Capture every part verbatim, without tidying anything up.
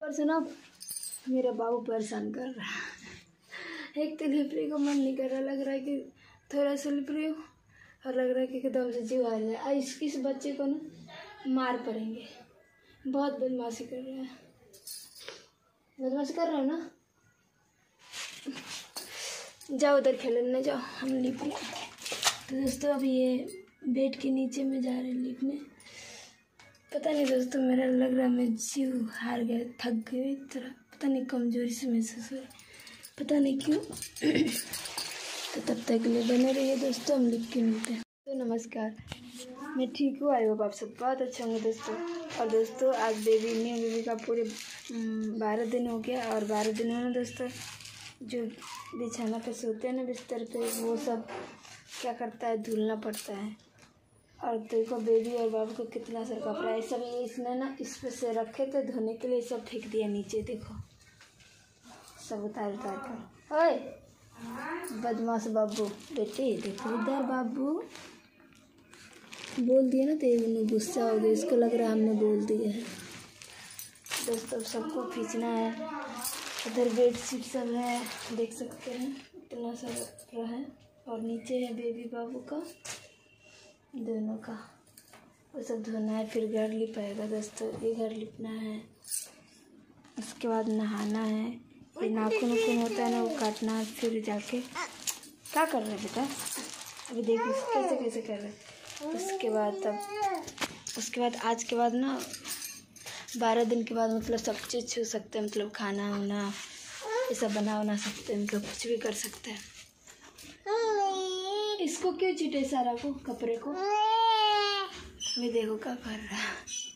पर सुनो, मेरा बाबू परेशान कर रहा है। एक तो लिपरी को मन नहीं कर रहा, लग रहा है कि थोड़ा सा लिपरी हो और लग रहा है कि एकदम से जीव आ जाए। आज इस, इस बच्चे को ना मार पड़ेंगे। बहुत बदमाशी कर रहा है। बदमाशी कर रहा है ना, जाओ उधर खेलने जाओ, हम लिप रहे। तो दोस्तों अभी ये बेड के नीचे में जा रहे हैं लिपने। पता नहीं दोस्तों, मेरा लग रहा है मैं जीव हार गया, थक गई तरह, पता नहीं कमजोरी से महसूस हो रही, पता नहीं क्यों। तो तब तक के लिए बने रहिए दोस्तों, हम लिप के मिलते हैं। तो नमस्कार, मैं ठीक हूँ, आई होप आप सब बहुत अच्छे होंगे दोस्तों। और दोस्तों आज बेबी न्यू बेबी का पूरे बारह दिन हो गया। और बारह दिन में दोस्तों जो बिछाना पे सोते हैं ना, बिस्तर पे, वो सब क्या करता है, धुलना पड़ता है। और देखो बेबी और बाबू को कितना सारा कपड़ा है, सब ये इसने ना इस पे से रखे थे धोने के लिए, सब फेंक दिया नीचे। देखो सब उतार उतार कर। ओए बदमाश बाबू, बेटे देखो इधर, बाबू बोल दिया ना तो ये गुस्सा हो गया, इसको लग रहा है हमने बोल दिया है। दोस्तों सबको खींचना है। इधर बेडशीट सब है, देख सकते हैं इतना सारा कपड़ा है। और नीचे है बेबी बाबू का, दोनों का, वो सब धोना है। फिर घर लिपाएगा दोस्तों, ये घर लिपना है। उसके बाद नहाना है, ये नाखून नाखून होता है ना, वो काटना है। फिर जाके क्या कर रहे बेटा, अभी देखो कैसे कैसे कर रहे। उसके बाद तब उसके बाद आज के बाद ना बारह दिन के बाद मतलब सब चीज़ छू सकते हैं, मतलब खाना वाना ये सब बना बना सकते हैं, मतलब कुछ भी कर सकते हैं। इसको क्यों चीटे सारा को, कपड़े को, अभी देखो क्या कर रहा है।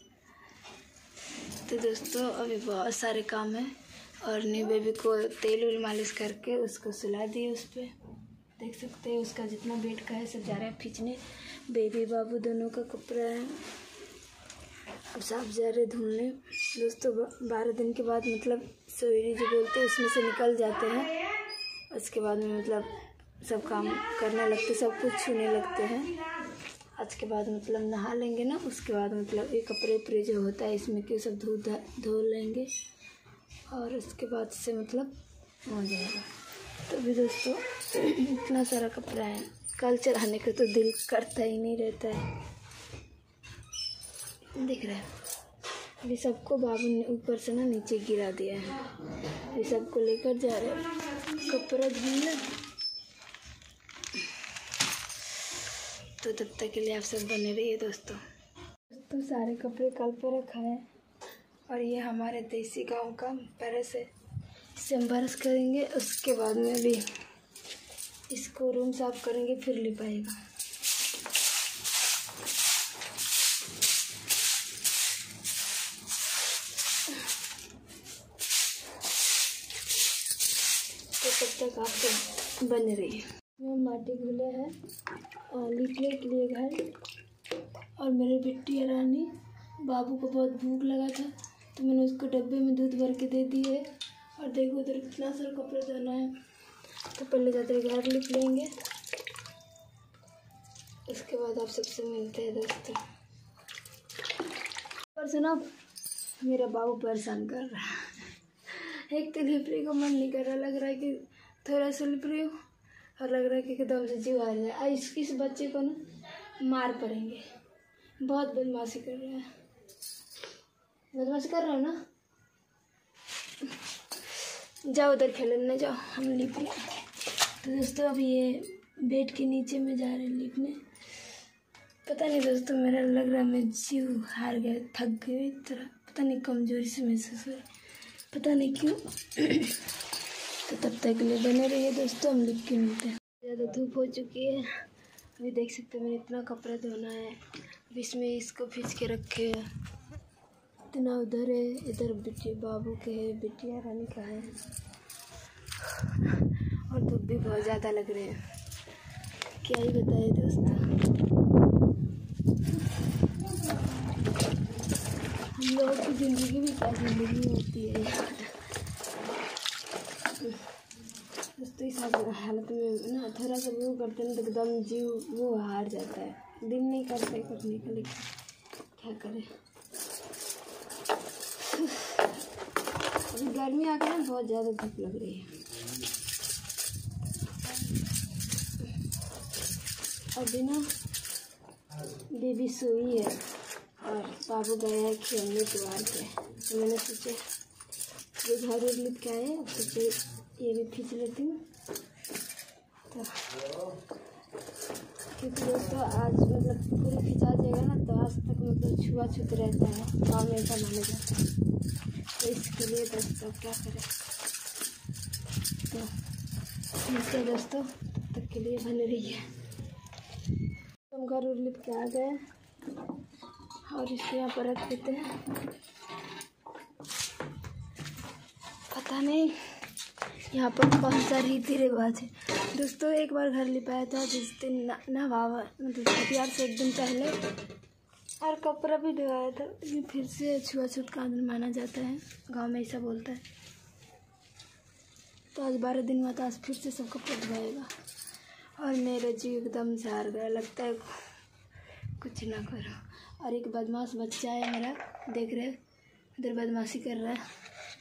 तो दोस्तों अभी बहुत सारे काम है। और न्यू बेबी को तेल उल मालिश करके उसको सुला दिए उस पर, देख सकते हैं। उसका जितना बेड का है सब जा रहा है खींचने। बेबी बाबू दोनों का कपड़ा है, अब साफ जा रहे धुलने। दोस्तों बारह दिन के बाद मतलब सोयरी जो बोलते हैं उसमें से निकल जाते हैं। उसके बाद में मतलब सब काम करने लगते, सब कुछ छूने लगते हैं। आज के बाद मतलब नहा लेंगे ना, उसके बाद मतलब ये कपड़े उपड़े जो होता है इसमें के सब धो धो लेंगे। और उसके बाद से मतलब हो जाएगा। तो भी दोस्तों इतना सारा कपड़ा है, कल चढ़ाने का तो दिल करता ही नहीं रहता है। दिख रहा है अभी सबको बाबू ने ऊपर से ना नीचे गिरा दिया है। अभी सबको लेकर जा रहे हैं कपड़ा धुलने। तो तब तक के लिए आप सब बने रहिए दोस्तों। दोस्तों सारे कपड़े कल पर रखा है। और ये हमारे देसी गांव का ब्रश है, इससे हम ब्रश करेंगे। उसके बाद में भी इसको रूम साफ करेंगे, फिर लिपाएगा। तो तब तक आप सब बने रहिए। मैं माटी घुले हैं और लिपने के लिए घर। और मेरी बिट्टी रानी, बाबू को बहुत भूख लगा था तो मैंने उसको डब्बे में दूध भर के दे दिए। और देखो उधर कितना सारा कपड़े धोना है। तो पहले जाते घर लिप लेंगे, उसके बाद आप सबसे मिलते हैं दोस्तों। पर सुनो, मेरा बाबू परेशान कर रहा है। एक तो लिपरी को मन नहीं कर रहा, लग रहा है कि थोड़ा सा लिपरी हो और लग रहा है कि एकदम से जीव आ जाए। आज इस, इस बच्चे को ना मार पड़ेंगे। बहुत बदमाशी कर रहा है। बदमाशी कर रहा है ना, जाओ उधर खेलने जाओ, हम लिप रहे। तो दोस्तों अभी ये बेड के नीचे में जा रहे हैं लिपने। पता नहीं दोस्तों, मेरा लग रहा है मैं जीव हार गया, थक गई तरह, पता नहीं कमजोरी से महसूस हो रही, पता नहीं क्यों। तो तब तक के लिए बने रहिए दोस्तों, हम लिप के मिलते हैं। ज़्यादा धूप हो चुकी है, अभी देख सकते हैं मैंने इतना कपड़ा धोना है। अब इसमें इसको खींच के रखे है, इतना उधर है, इधर बिटिया बाबू के है, बिटिया रानी का है। और धूप भी बहुत ज़्यादा लग रहे हैं, क्या ही बताए दोस्तों। हम लोगों की ज़िंदगी भी क्या ज़िंदगी होती है दोस्तों। इस हालत में ना थोड़ा सा वो करते हैं तो एकदम जीव वो हार जाता है, दिल नहीं करता करने का, लेकिन क्या करें। गर्मी आ गई ना, बहुत ज़्यादा धूप लग रही है। अभी ना बेबी सोई है और बाबू गए हैं खेलने द्वार पे, तो मैंने सोचे ये घर लिप के आए, अब सोचे ये भी खींच लेती हूँ। तो क्योंकि दोस्तों आज मतलब पूरी खिंचा जाएगा ना, तो आज तक मतलब छुआछूत रहता है, गाँव में ऐसा माना जाता है। तो इसके लिए दोस्तों क्या करें, तो ठीक है दोस्तों, तब तक के लिए बने रहिए। हम घर उर लिप के आ गए और इसको यहाँ पर रख देते हैं। पता नहीं यहाँ पर कौन सा रीति रिवाज है दोस्तों। एक बार घर लिपाया था जिस दिन नहावा मतलब हथियार से एक दिन पहले, और कपड़ा भी धोया था। ये फिर से छुआछूत का दिन माना जाता है, गांव में ऐसा बोलता है। तो आज बारह दिन हुआ था, आज फिर से सब कपड़ा धोएगा और मेरा जीव एकदम से हार गया, लगता है कुछ ना करो। और एक बदमाश बच्चा है मेरा, देख रहे उधर बदमाशी कर रहा है।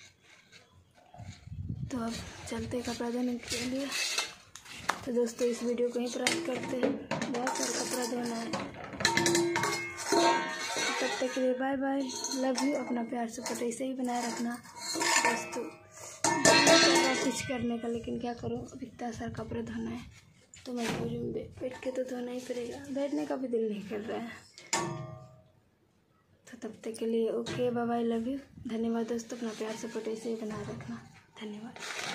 तो अब चलते कपड़ा धोने के लिए। तो दोस्तों इस वीडियो को ही प्राप्त करते हैं, बहुत सारा कपड़ा धोना है। तब तक के लिए बाय बाय, लव यू। अपना प्यार सपोर्ट ऐसे ही बनाए रखना दोस्तों। कुछ करने का, लेकिन क्या करूँ, अब इतना सारा कपड़ा धोना है तो मजबूरी में बैठ के तो धोना ही पड़ेगा, बैठने का भी दिल नहीं कर रहा है। तो तब तक के लिए okay bye bye, love you. धन्यवाद दोस्तों, अपना प्यार सपोर्ट ऐसे ही बनाए रखना। धन्यवाद।